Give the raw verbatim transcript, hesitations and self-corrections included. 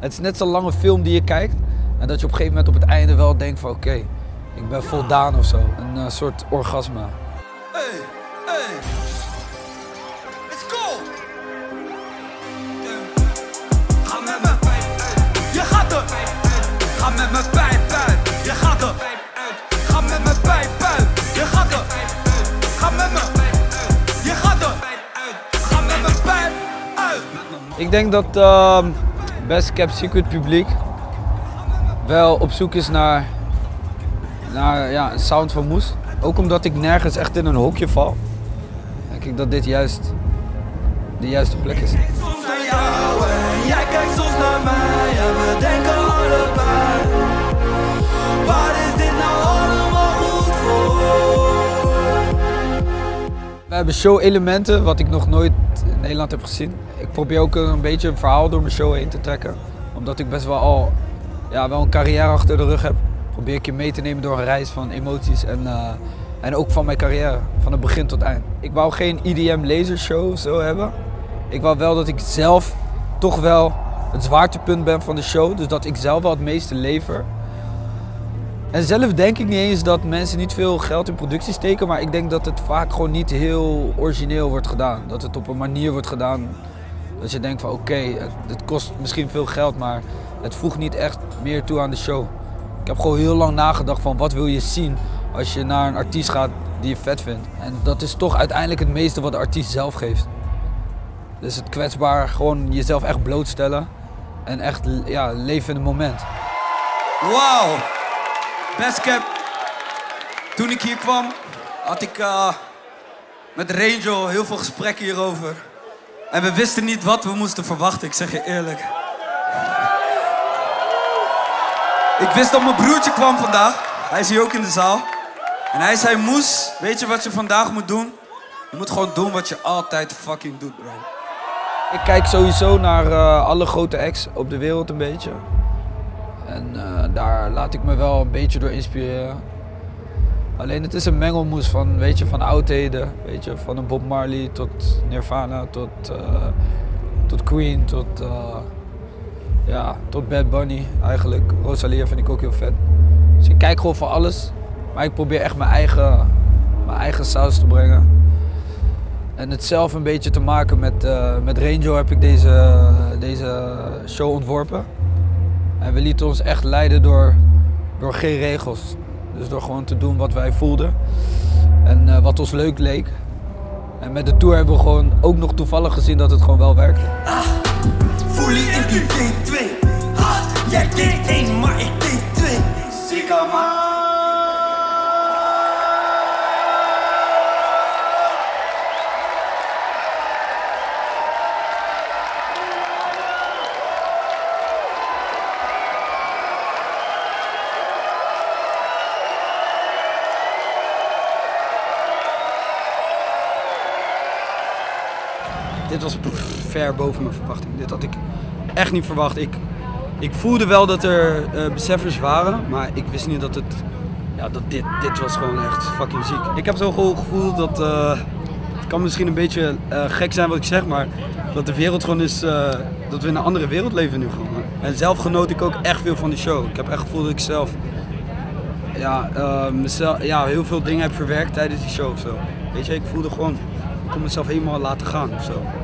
Het is net zo'n lange film die je kijkt en dat je op een gegeven moment op het einde wel denkt van oké, okay, ik ben voldaan of zo. Een uh, soort orgasme. Hey, hey. Let's go! Ga met mijn pijp uit. Je gaat er. Ga met mijn pijp uit. Je gaat er. Ga met mijn pijp uit. Je gaat er. Ga met mijn pijp uit. Je gaat er. Ga met mijn pijp uit. Ik denk dat uh, Best Kept Secret publiek wel op zoek is naar, naar ja, een sound van Moes. Ook omdat ik nergens echt in een hokje val, denk ik dat dit juist de juiste plek is. Soms naar jou en jij kijkt soms naar mij en we denken allebei. Waar is dit nou allemaal goed voor? We hebben show-elementen wat ik nog nooit in Nederland heb gezien. Ik probeer ook een beetje een verhaal door mijn show heen te trekken. Omdat ik best wel al ja, wel een carrière achter de rug heb. Probeer ik je mee te nemen door een reis van emoties en, uh, en ook van mijn carrière, van het begin tot eind. Ik wou geen E D M lasershow of zo hebben. Ik wou wel dat ik zelf toch wel het zwaartepunt ben van de show, dus dat ik zelf wel het meeste lever. En zelf denk ik niet eens dat mensen niet veel geld in productie steken, maar ik denk dat het vaak gewoon niet heel origineel wordt gedaan. Dat het op een manier wordt gedaan dat je denkt van oké, okay, het, het kost misschien veel geld, maar het voegt niet echt meer toe aan de show. Ik heb gewoon heel lang nagedacht van wat wil je zien als je naar een artiest gaat die je vet vindt. En dat is toch uiteindelijk het meeste wat de artiest zelf geeft. Dus het kwetsbaar, gewoon jezelf echt blootstellen en echt ja, leven in het moment. Wauw, Best Kept. Toen ik hier kwam, had ik uh, met Rangel heel veel gesprekken hierover. En we wisten niet wat we moesten verwachten, ik zeg je eerlijk. Ik wist dat mijn broertje kwam vandaag, hij is hier ook in de zaal. En hij zei, Moes, weet je wat je vandaag moet doen? Je moet gewoon doen wat je altijd fucking doet, bro. Ik kijk sowieso naar uh, alle grote acts op de wereld een beetje. En uh, daar laat ik me wel een beetje door inspireren. Alleen het is een mengelmoes van, weet je, van oudheden, weet je, van een Bob Marley tot Nirvana, tot, uh, tot Queen, tot, uh, ja, tot Bad Bunny eigenlijk. Rosalia vind ik ook heel vet. Dus ik kijk gewoon voor alles, maar ik probeer echt mijn eigen, mijn eigen saus te brengen. En het zelf een beetje te maken met, uh, met Rangel heb ik deze, deze show ontworpen. En we lieten ons echt leiden door, door geen regels. Dus door gewoon te doen wat wij voelden en uh, wat ons leuk leek. En met de tour hebben we gewoon ook nog toevallig gezien dat het gewoon wel werkte. Ah, voel je in die D twee. Ah, jij deed één, maar ik deed twee. Zika man. Dit was ver boven mijn verwachting. Dit had ik echt niet verwacht. Ik, ik voelde wel dat er uh, beseffers waren, maar ik wist niet dat het... Ja, dat dit, dit was gewoon echt fucking ziek. Ik heb zo gewoon gevoeld dat... Uh, het kan misschien een beetje uh, gek zijn wat ik zeg, maar dat de wereld gewoon is... Uh, dat we in een andere wereld leven nu gewoon. En zelf genoot ik ook echt veel van die show. Ik heb echt gevoeld dat ik zelf... Ja, uh, mezelf, ja, heel veel dingen heb verwerkt tijdens die show of zo. Weet je, ik voelde gewoon... Ik kon mezelf helemaal laten gaan of zo.